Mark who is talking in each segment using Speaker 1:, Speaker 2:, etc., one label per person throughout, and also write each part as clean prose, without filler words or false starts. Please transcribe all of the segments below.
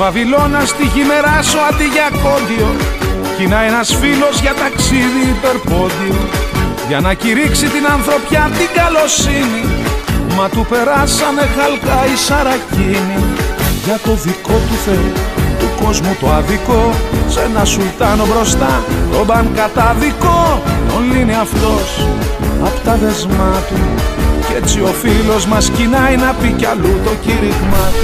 Speaker 1: Βαβυλώνα στη χειμεράσω αντί για κόντιο, κι να ένας φίλος για ταξίδι υπερπόντιο, για να κηρύξει την ανθρωπιά την καλοσύνη. Μα του περάσανε χαλκά οι σαρακίνοι. Για το δικό του Θεό του κόσμου το αδικό, σε ένα σουλτάνο μπροστά τον παν καταδικό. Τον λύνει αυτός απ' τα δεσμά του, κι έτσι ο φίλος μας κοινάει να πει κι αλλού το κήρυγμά του.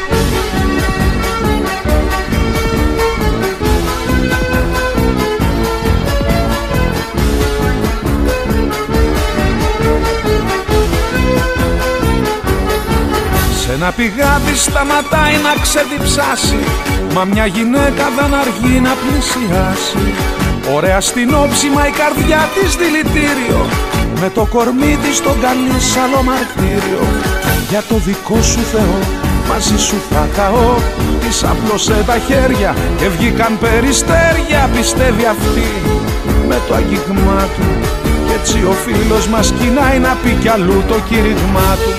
Speaker 1: Σε ένα πηγάδι σταματάει να ξεδιψάσει, μα μια γυναίκα δεν αργεί να πλησιάσει. Ωραία στην όψη μα η καρδιά της δηλητήριο, με το κορμί της τον καλεί σ' άλλο μαρτύριο. Για το δικό σου Θεό μαζί σου θα καώ, της απλώσε τα χέρια και βγήκαν περιστέρια. Πιστεύει αυτή με το αγγίγμά του, κι έτσι ο φίλος μας κοινάει να πει κι αλλού το κήρυγμά του.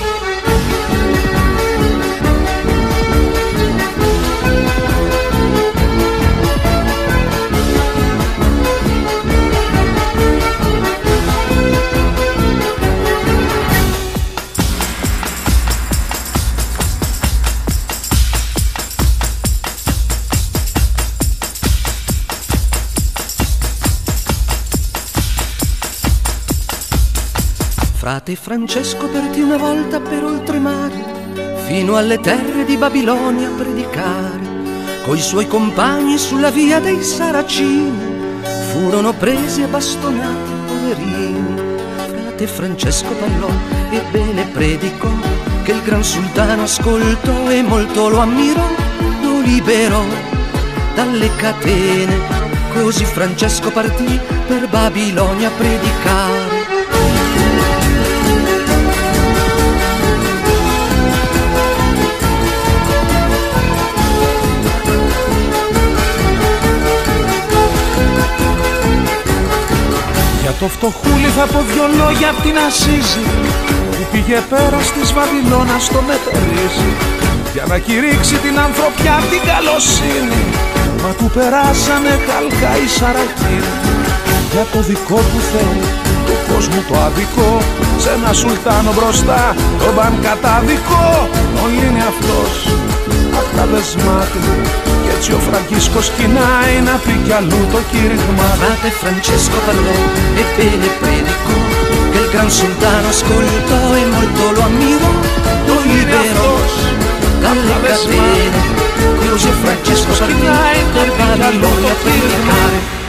Speaker 2: Frate Francesco partì una volta per oltremare, fino alle terre di Babilonia a predicare. Coi suoi compagni sulla via dei Saracini furono presi e bastonati poverini. Frate Francesco parlò e bene predicò, che il gran sultano ascoltò e molto lo ammirò. Lo liberò dalle catene, così Francesco partì per Babilonia a predicare.
Speaker 1: Το φτωχούλι θα πω δυο λόγια απ' την Ασίζη, που πήγε πέρα της Βαβυλώνας στο μετερίζει, για να κηρύξει την ανθρωπιά την καλοσύνη. Μα του περάσανε χαλκά οι σαρακίνοι. Για το δικό του Θεό του κόσμου το αδικό, σε ένα σουλτάνο μπροστά τον παν καταδικό. Τον λύνει αυτός απ' τα δεσμά του, κι έτσι ο Φραγκίσκος κοινάει να πει κι αλλού το κήρυγμα.
Speaker 2: Frate Francesco parlò e bene predicò, che il gran sultano ascoltò e molto lo ammirò. Lo liberò dalle catene, così Francesco partì per Babilonia a predicare.